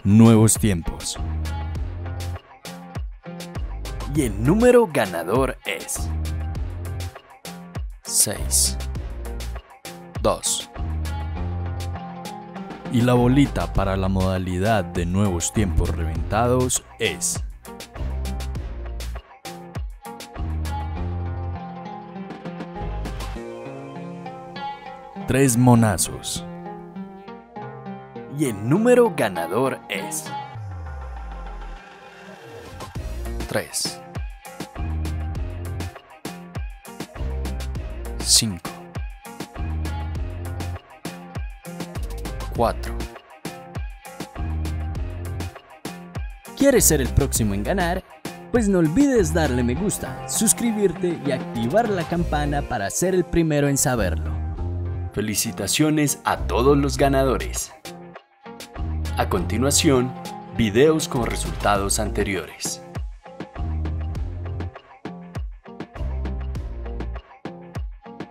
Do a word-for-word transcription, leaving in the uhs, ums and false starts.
Nuevos tiempos. Y el número ganador es seis, dos. Y la bolita para la modalidad de nuevos tiempos reventados es tres monazos. Y el número ganador es tres, cinco, cuatro. ¿Quieres ser el próximo en ganar? Pues no olvides darle me gusta, suscribirte y activar la campana para ser el primero en saberlo. Felicitaciones a todos los ganadores. A continuación, videos con resultados anteriores.